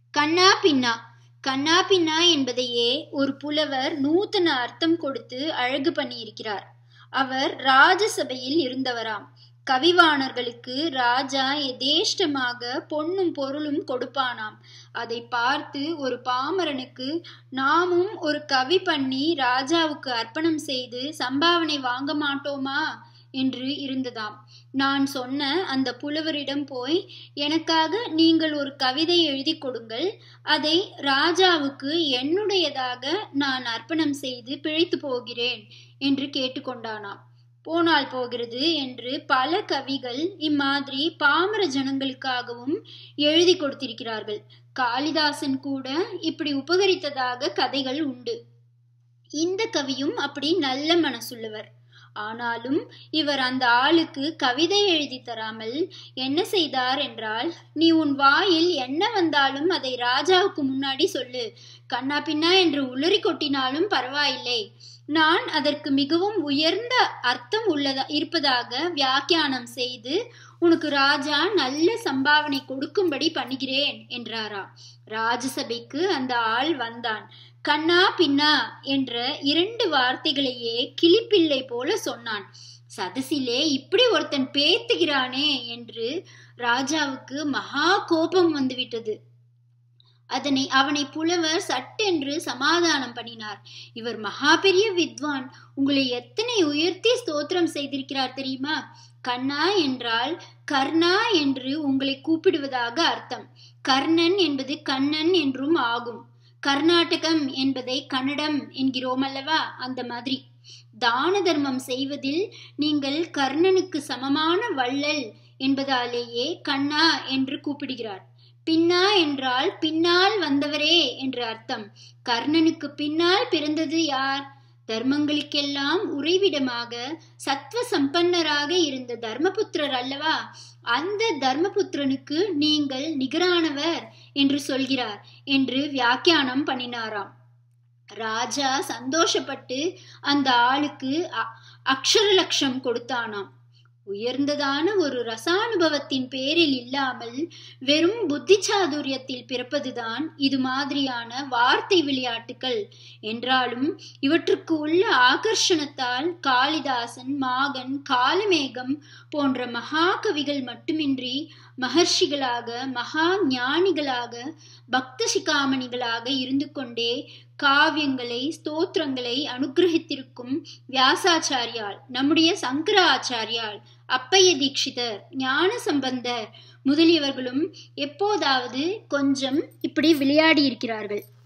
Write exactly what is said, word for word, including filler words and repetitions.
கண்ணா பின்னா. கண்ணா பின்னா என்பதையே ஒரு புலவர் நூத்தன அர்த்தம் கொடுத்து அழகு பண்ணியிருக்கிறார். அவர் ராஜசபையில் இருந்தவராம். கவிவாணர்களுக்கு ராஜா எதேஷ்டமாக பொன்னும் பொருளும் கொடுப்பானாம். அதை பார்த்து ஒரு பாமரனுக்கு நாமும் ஒரு கவி பண்ணி ராஜாவுக்கு அர்ப்பணம் செய்து சம்பாவனை வாங்க மாட்டோமா என்று இருந்ததாம். நான் சொன்ன அந்த புலவரிடம் போய், எனக்காக நீங்கள் ஒரு கவிதை எழுதி கொடுங்கள், அதை ராஜாவுக்கு என்னுடையதாக நான் அர்ப்பணம் செய்து பிழைத்து போகிறேன் என்று கேட்டுக்கொண்டானாம். போனால் போகிறது என்று பல கவிகள் இம்மாதிரி பாமர ஜனங்களுக்காகவும் எழுதி கொடுத்திருக்கிறார்கள். காளிதாசன் கூட இப்படி உபகரித்ததாக கதைகள் உண்டு. இந்த கவியும் அப்படி நல்ல மனசுள்ளவர். ஆனாலும் இவர் அந்த ஆளுக்கு கவிதை எழுதி தராமல் என்ன செய்தார் என்றால், நீ உன் வாயில் என்ன வந்தாலும் அதை ராஜாவுக்கு முன்னாடி சொல்லு, கண்ணா பின்னா என்று உளறி கொட்டினாலும் பரவாயில்லை, நான் அதற்கு மிகவும் உயர்ந்த அர்த்தம் உள்ளதா இருப்பதாக வியாக்கியானம் செய்து உனக்கு ராஜா நல்ல சம்பாவனை கொடுக்கும்படி பண்ணுகிறேன் என்றாரா. ராஜசபைக்கு அந்த ஆள் வந்தான். கண்ணா பின்னா என்ற இரண்டு வார்த்தைகளையே கிளிப்பிள்ளை போல சொன்னான். சதசிலே இப்படி ஒருத்தன் பேத்துகிறானே என்று ராஜாவுக்கு மகா கோபம் வந்துவிட்டது. அதனை அவனை புலவர் சட்டென்று சமாதானம் பண்ணினார். இவர் மகா பெரிய வித்வான், உங்களை எத்தனை உயர்த்தி ஸ்தோத்திரம் செய்திருக்கிறார் தெரியுமா? கண்ணா என்றால் கர்ணா என்று உங்களை கூப்பிடுவதாக அர்த்தம். கர்ணன் என்பது கண்ணன் என்றும் ஆகும். கர்நாடகம் என்பதை கன்னடம் என்கிறோம் அல்லவா, அந்த மாதிரி. தான தர்மம் செய்வதில் நீங்கள் கர்ணனுக்கு சமமான வள்ளல் என்பதாலேயே கண்ணா என்று கூப்பிடுகிறார். பின்னா என்றால் பின்னால் வந்தவரே என்று அர்த்தம். கர்ணனுக்கு பின்னால் பிறந்தது யார்? தர்மங்களுக்கெல்லாம் உறைவிடமாக சத்வ சம்பன்னராக இருந்த தர்மபுத்திரர் அல்லவா. அந்த தர்மபுத்திரனுக்கு நீங்கள் நிகரானவர் என்று சொல்கிறார் என்று வியாக்கியானம் பண்ணினாராம். ராஜா சந்தோஷப்பட்டு அந்த ஆளுக்கு அக்ஷர லட்சம் கொடுத்தானாம். உயர்ந்ததான ஒரு ரசானுபவத்தின் பேரில் இல்லாமல் வெறும் புத்தி சாதுரியத்தில் பிறப்பதுதான் இது மாதிரியான வார்த்தை விளையாட்டுக்கள் என்றாலும் இவற்றுக்கு உள்ள ஆகர்ஷணத்தால் காளிதாசன், மாகன், காலமேகம் போன்ற மகா கவிகள் மட்டுமின்றி மகர்ஷிகளாக, மகா ஞானிகளாக, பக்த சிகாமணிகளாக இருந்து கொண்டே காவியங்களை, ஸ்தோத்திரங்களை அனுகிரகித்திருக்கும் வியாசாச்சாரியால், நம்முடைய சங்கர ஆச்சாரியால், அப்பைய தீட்சிதர், ஞான சம்பந்தர் முதலியவர்களும் எப்போதாவது கொஞ்சம் இப்படி விளையாடி இருக்கிறார்கள்.